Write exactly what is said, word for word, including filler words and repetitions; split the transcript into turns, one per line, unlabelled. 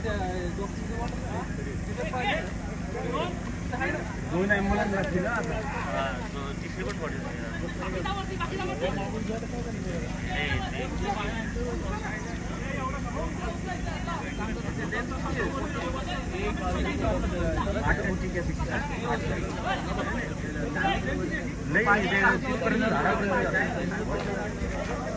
दोन ॲम्ब्युलन्स लागतील ना आता
तिसरी पण पडली
नाही